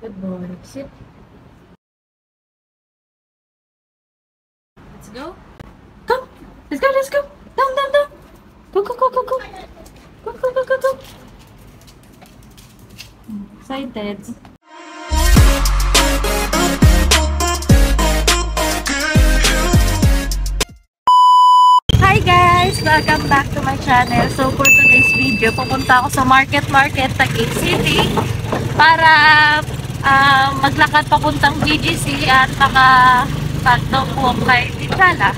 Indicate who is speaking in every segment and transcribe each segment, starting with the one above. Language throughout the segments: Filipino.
Speaker 1: Good boy. Sit. Let's go. Come. Let's go. Let's go. Down, down, down. Go, go, go, go, go. Go, go, go, go, go. Excited. Hi guys! Welcome back to my channel. So for today's video, pupunta ako sa Market Taguig City para maglakad papuntang BGC at maka-dog walk kay Titsala.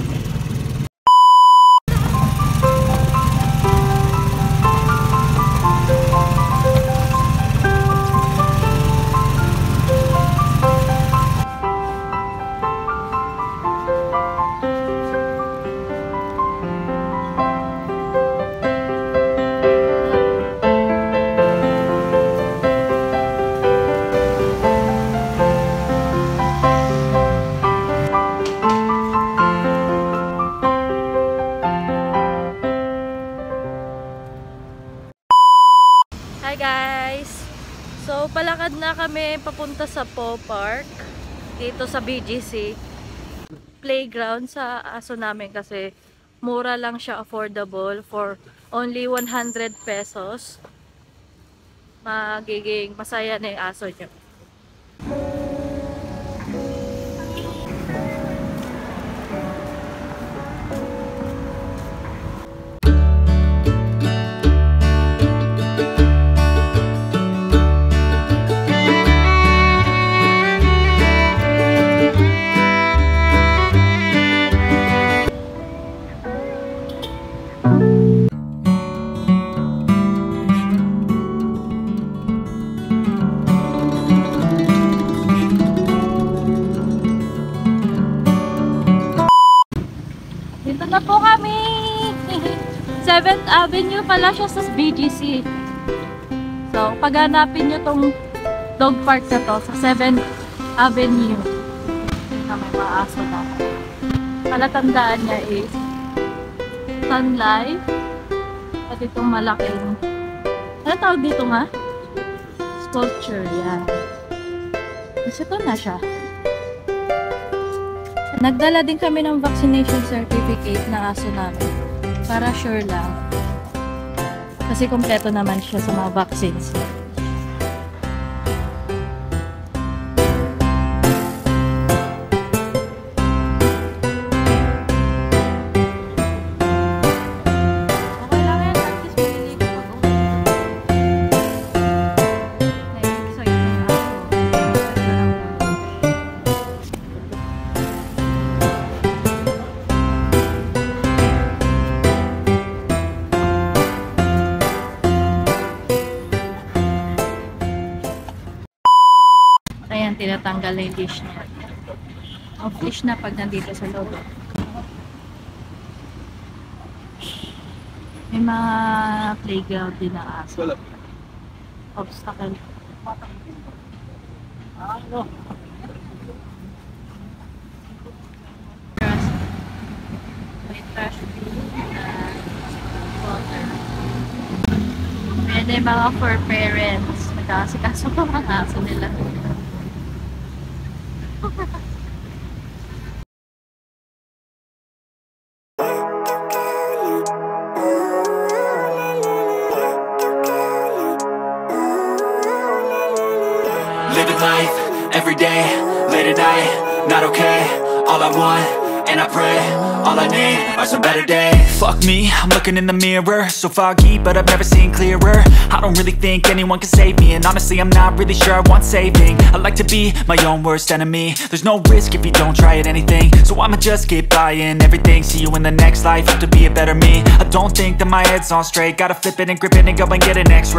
Speaker 1: So, palakad na kami papunta sa Paws Park dito sa BGC playground sa aso namin kasi mura lang siya, affordable for only 100 pesos. Magiging masaya na yung aso niyo. Dito na po kami! 7th Avenue pala siya sa BGC. So, paghanapin nyo tong dog park na to sa 7th Avenue. Na may mga aso na. Palatandaan niya is Sun Life. At itong malaking, ano tawag dito nga? Sculpture, yan. Kasi ito na siya. Nagdala din kami ng vaccination certificate na aso namin para sure lang. Kasi kompleto naman siya sa mga vaccines. Ayan, tinatanggal na yung leash niya. Off-leash na pag nandito sa loob. May mga playground din na aso. Obstacle. May trash bin water. Pwede mga Furparents. Nagkasikaso pa mga aso nila.
Speaker 2: Living life, every day, late at night, not okay. All I want, and I pray, all I need are some better days. Fuck me, I'm looking in the mirror, so foggy, but I've never seen clearer. I don't really think anyone can save me, and honestly I'm not really sure I want saving. I like to be my own worst enemy. There's no risk if you don't try at anything, so I'ma just keep buying everything. See you in the next life, have to be a better me. I don't think that my head's on straight, gotta flip it and grip it and go and get an X-ray.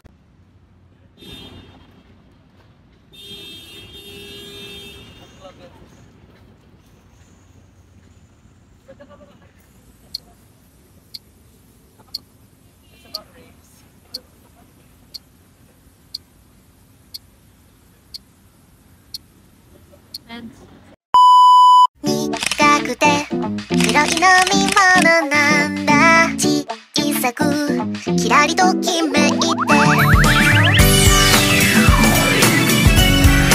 Speaker 1: Friends.
Speaker 3: 苦くて黒い飲み物なんだ小さくキラリときめいて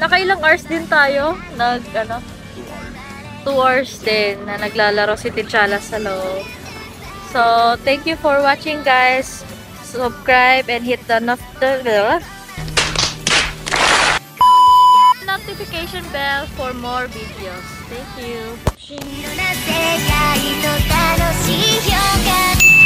Speaker 1: Nakailang hours din tayo. 2 hours din na naglalaro si T'Challa sa loob. So, thank you for watching, guys. Subscribe and hit the notification bell for more videos. Thank you.